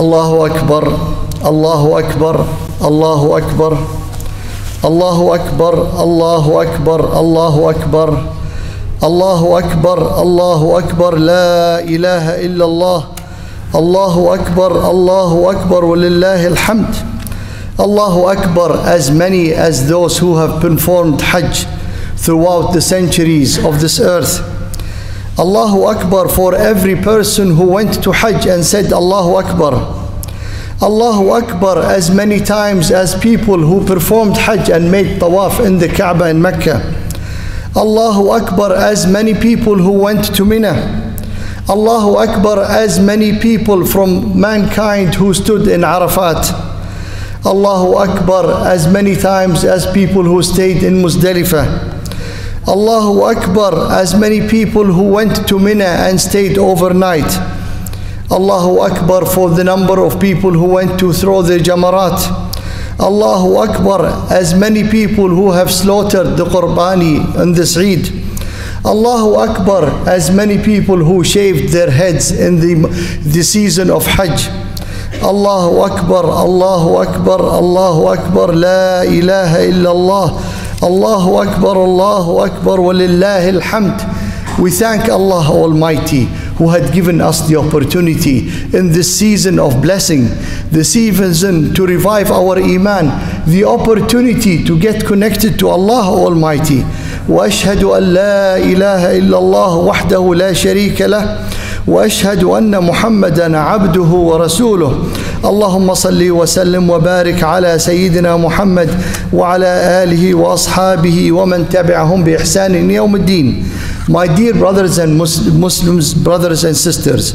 الله أكبر الله أكبر الله أكبر الله أكبر الله أكبر الله أكبر الله أكبر الله أكبر لا إله إلا الله الله أكبر الله أكبر ولله الحمد. Allahu Akbar, as many as those who have performed Hajj throughout the centuries of this earth. Allahu Akbar for every person who went to Hajj and said Allahu Akbar. Allahu Akbar as many times as people who performed Hajj and made tawaf in the Kaaba in Mecca. Allahu Akbar as many people who went to Mina. Allahu Akbar as many people from mankind who stood in Arafat. Allahu Akbar as many times as people who stayed in Muzdalifah. Allahu Akbar as many people who went to Mina and stayed overnight. Allahu Akbar for the number of people who went to throw the Jamarat. Allahu Akbar as many people who have slaughtered the Qurbani on this Eid. Allahu Akbar as many people who shaved their heads in the season of Hajj. Allahu Akbar, Allahu Akbar, Allahu Akbar, La ilaha illallah, Allahu Akbar, Allahu Akbar, walillahi alhamd. We thank Allah Almighty who had given us the opportunity in this season of blessing, the season to revive our iman, the opportunity to get connected to Allah Almighty. وأشهد أن لا إله إلا الله وحده لا شريك له وأشهد أن محمدا عبده ورسوله. اللهم صل وسلم وبارك على سيدنا محمد وعلى آله وأصحابه ومن تبعهم بإحسان يوم الدين. My dear brothers and Muslims, brothers and sisters,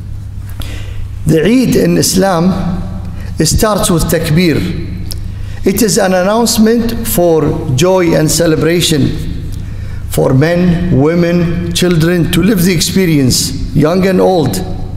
the Eid in Islam starts with takbir. It is an announcement for joy and celebration for men, women, children to live the experience, young and old.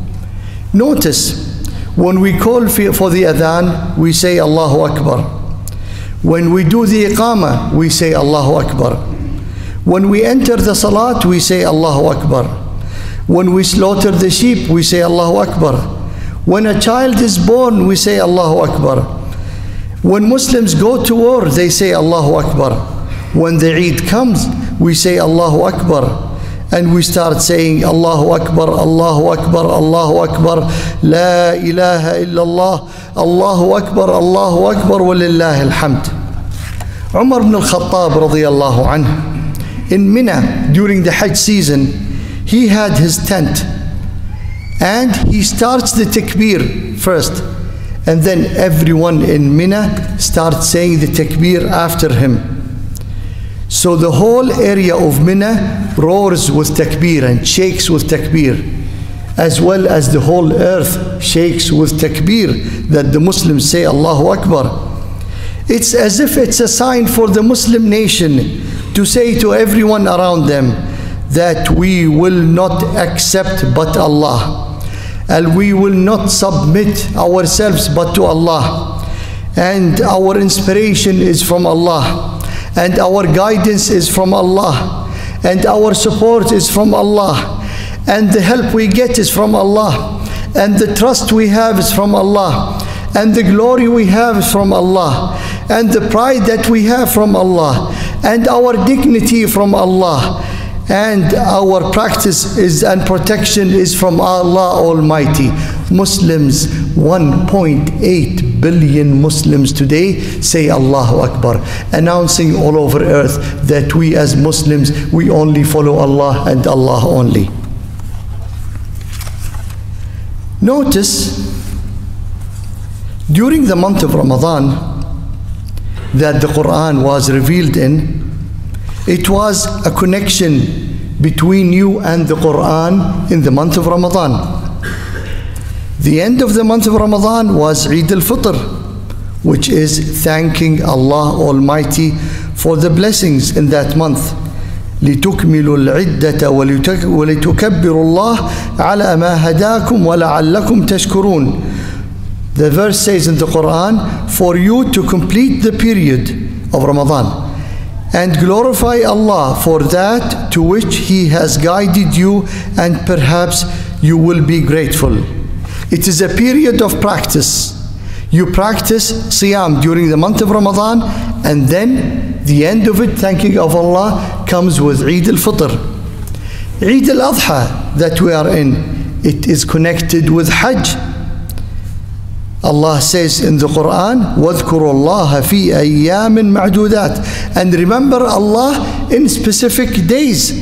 Notice, when we call for the adhan, we say Allahu Akbar. When we do the iqamah, we say Allahu Akbar. When we enter the salat, we say Allahu Akbar. When we slaughter the sheep, we say Allahu Akbar. When a child is born, we say Allahu Akbar. When Muslims go to war, they say Allahu Akbar. When the Eid comes, we say Allahu Akbar. And we start saying Allahu Akbar, Allahu Akbar, Allahu Akbar, La ilaha illallah, Allahu Akbar, Allahu Akbar, walillahi alhamd. Umar ibn al-Khattab radiyallahu anhu, in Mina during the Hajj season, he had his tent and he starts the takbir first, and then everyone in Mina starts saying the takbir after him. So the whole area of Mina roars with takbir and shakes with takbir, as well as the whole earth shakes with takbir that the Muslims say Allahu Akbar. It's as if it's a sign for the Muslim nation to say to everyone around them that we will not accept but Allah, and we will not submit ourselves but to Allah, and our inspiration is from Allah, and our guidance is from Allah, and our support is from Allah, and the help we get is from Allah, and the trust we have is from Allah, and the glory we have is from Allah, and the pride that we have from Allah, and our dignity from Allah, and our practice is and protection is from Allah Almighty. Muslims, 1.8 billion Muslims today say Allahu Akbar, announcing all over earth that we as Muslims, we only follow Allah and Allah only. Notice, during the month of Ramadan that the Quran was revealed in, it was a connection between you and the Quran in the month of Ramadan. The end of the month of Ramadan was Eid al-Fitr, which is thanking Allah Almighty for the blessings in that month. لِتُكْمِلُوا الْعِدَّةَ وَلِتُكَبِّرُوا اللَّهَ عَلَى مَا هَدَاكُمْ وَلَعَلَّكُمْ تَشْكُرُونَ. The verse says in the Quran, for you to complete the period of Ramadan and glorify Allah for that to which He has guided you, and perhaps you will be grateful. It is a period of practice. You practice Siyam during the month of Ramadan, and then the end of it, thanking of Allah, comes with Eid al-Fitr. Eid al-Adha that we are in, it is connected with Hajj. Allah says in the Quran, وَاذْكُرُوا اللَّهَ فِي أَيَّامٍ مَعْدُودَاتٍ, and remember Allah in specific days.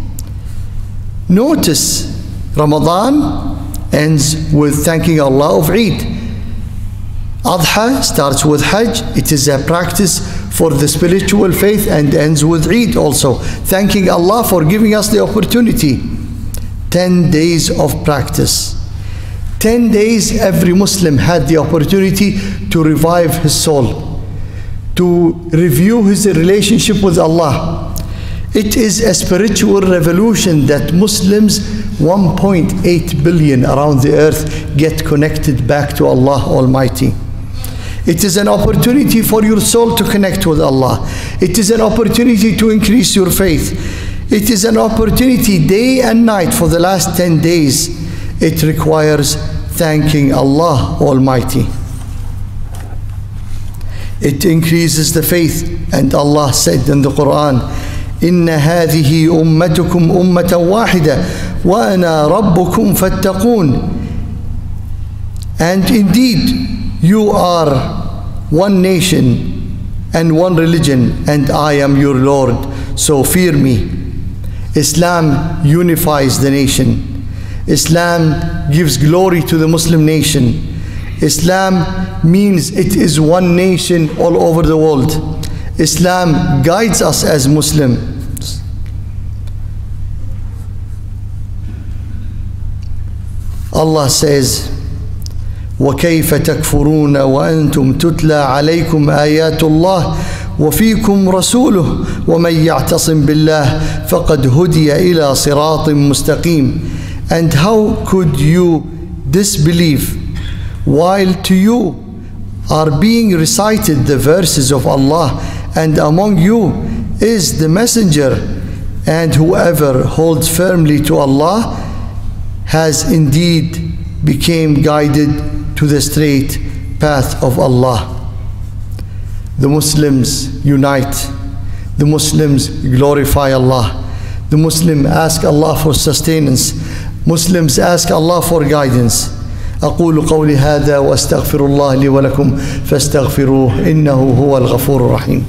Notice, Ramadan ends with thanking Allah of Eid. Adha starts with Hajj. It is a practice for the spiritual faith and ends with Eid also, thanking Allah for giving us the opportunity. 10 days of practice. 10 days every Muslim had the opportunity to revive his soul, to review his relationship with Allah. It is a spiritual revolution that Muslims, 1.8 billion around the earth, get connected back to Allah Almighty. It is an opportunity for your soul to connect with Allah. It is an opportunity to increase your faith. It is an opportunity day and night for the last 10 days. It requires thanking Allah Almighty. It increases the faith, and Allah said in the Quran, إِنَّ هَذِهِ أُمَّتُكُمْ أُمَّةً وَاحِدَةً وَأَنَا رَبُّكُمْ فَاتَّقُونَ. And indeed, you are one nation and one religion, and I am your Lord, so fear me. Islam unifies the nation. Islam gives glory to the Muslim nation. Islam means it is one nation all over the world. Islam guides us as Muslims. Allah says, وَكَيْفَ تَكْفُرُونَ وَأَنْتُمْ تُتْلَى عَلَيْكُمْ آيَاتُ اللَّهِ وَفِيكُمْ رَسُولُهُ وَمَنْ يَعْتَصِمْ بِاللَّهِ فَقَدْ هُدِيَ إِلَى صِرَاطٍ مُسْتَقِيمٍ. And how could you disbelieve while to you are being recited the verses of Allah, and among you is the messenger, and whoever holds firmly to Allah has indeed became guided to the straight path of Allah. The Muslims unite. The Muslims glorify Allah. The Muslims ask Allah for sustenance. Muslims ask Allah for guidance. أقول قولي هذا وأستغفر الله لي ولكم فاستغفروه إنه هو الغفور الرحيم.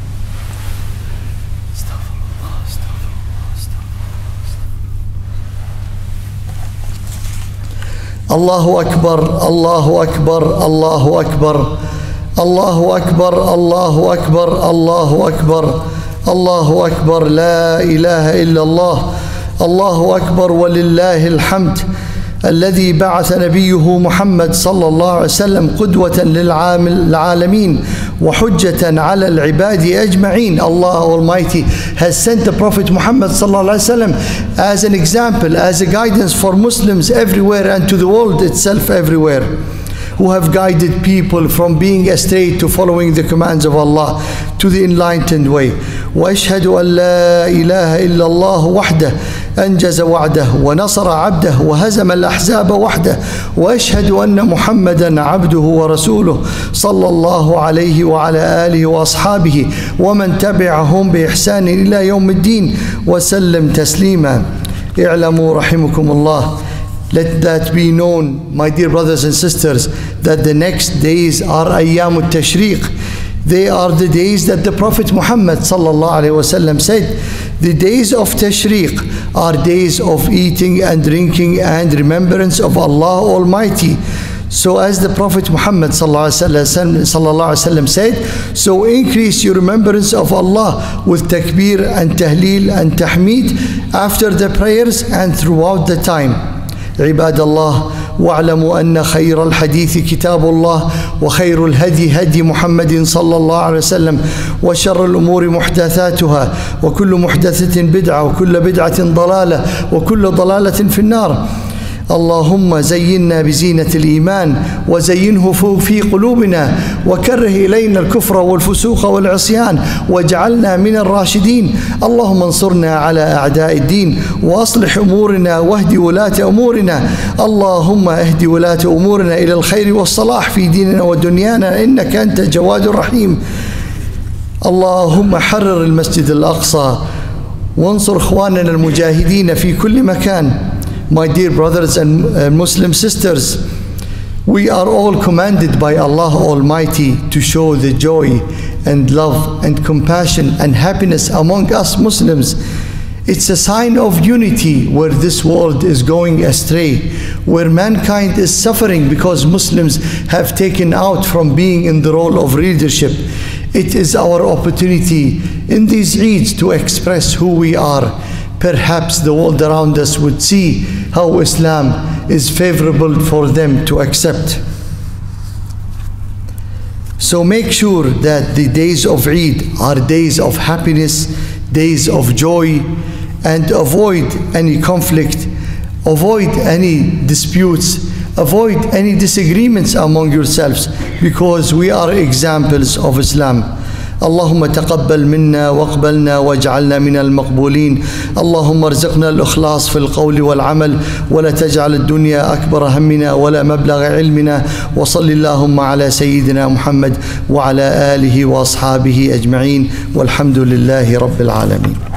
الله أكبر الله أكبر الله أكبر الله أكبر الله أكبر الله أكبر الله أكبر لا إله إلا الله الله أكبر ولله الحمد. الذي بعث نبيه محمد صلى الله عليه وسلم قدوة للعالمين وحجة على العباد أجمعين. Allah Almighty has sent the Prophet Muhammad صلى الله عليه وسلم as an example, as a guidance for Muslims everywhere and to the world itself everywhere, who have guided people from being astray to following the commands of Allah to the enlightened way. وأشهد أن لا إله إلا الله وحده أنجز وعده ونصر عبده وهزم الأحزاب وحده وأشهد أن محمدا عبده ورسوله صلى الله عليه وعلى آله وأصحابه ومن تبعهم بإحسان إلى يوم الدين وسلم تسليما. اعلموا رحمكم الله. Let that be known, my dear brothers and sisters, that the next days are Ayyam al-Tashriq. They are the days that the Prophet Muhammad sallallahu alaihi wasallam said, the days of Tashriq are days of eating and drinking and remembrance of Allah Almighty. So as the Prophet Muhammad sallallahu alaihi wasallam said, so increase your remembrance of Allah with takbir and tahleel and tahmeed after the prayers and throughout the time. عباد الله واعلموا أن خير الحديث كتاب الله وخير الهدي هدي محمد صلى الله عليه وسلم وشر الأمور محدثاتها وكل محدثة بدعة وكل بدعة ضلالة وكل ضلالة في النار. اللهم زينا بزينة الإيمان وزينه في قلوبنا وكره إلينا الكفر والفسوق والعصيان واجعلنا من الراشدين. اللهم انصرنا على أعداء الدين وأصلح أمورنا واهد ولاة أمورنا. اللهم اهد ولاة أمورنا إلى الخير والصلاح في ديننا ودنيانا إنك أنت الجواد الرحيم. اللهم حرر المسجد الأقصى وانصر إخواننا المجاهدين في كل مكان. My dear brothers and Muslim sisters, we are all commanded by Allah Almighty to show the joy and love and compassion and happiness among us Muslims. It's a sign of unity where this world is going astray, where mankind is suffering because Muslims have taken out from being in the role of leadership. It is our opportunity in these Eids to express who we are. Perhaps the world around us would see how Islam is favorable for them to accept. So make sure that the days of Eid are days of happiness, days of joy, and avoid any conflict, avoid any disputes, avoid any disagreements among yourselves, because we are examples of Islam. اللهم تقبل منا واقبلنا واجعلنا من المقبولين. اللهم ارزقنا الإخلاص في القول والعمل ولا تجعل الدنيا أكبر همنا ولا مبلغ علمنا. وصل اللهم على سيدنا محمد وعلى آله وأصحابه أجمعين والحمد لله رب العالمين.